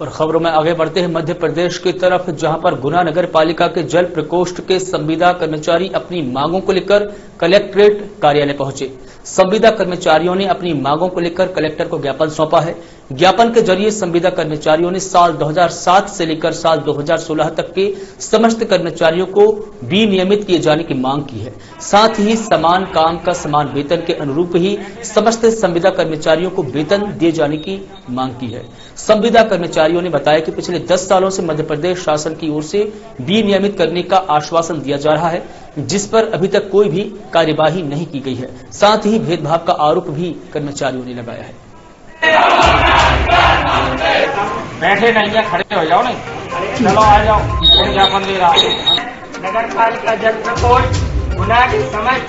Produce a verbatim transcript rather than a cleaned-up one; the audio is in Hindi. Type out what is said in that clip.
और खबरों में आगे बढ़ते हैं मध्य प्रदेश की तरफ, जहां पर गुना नगर पालिका के जल प्रकोष्ठ के संविदा कर्मचारी अपनी मांगों को लेकर कलेक्ट्रेट कार्यालय पहुंचे। संविदा कर्मचारियों ने अपनी मांगों को लेकर कलेक्टर को ज्ञापन सौंपा है। ज्ञापन के जरिए संविदा कर्मचारियों ने साल दो हज़ार सात से लेकर साल दो हज़ार सोलह तक के समस्त कर्मचारियों को विनियमित किए जाने की मांग की है। साथ ही समान काम का समान वेतन के अनुरूप ही समस्त संविदा कर्मचारियों को वेतन दिए जाने की मांग की है। संविदा कर्मचारियों ने बताया कि पिछले दस सालों से मध्य प्रदेश शासन की ओर से विनियमित करने का आश्वासन दिया जा रहा है, जिस पर अभी तक कोई भी कार्यवाही नहीं की गई है। साथ ही भेदभाव का आरोप भी कर्मचारियों ने लगाया है। बैठे नहीं है, खड़े हो जाओ। नहीं चलो आ जाओ, ज्ञापन दे रहा हूं। नगर पालिका जल प्रकोष्ठ गुना के समय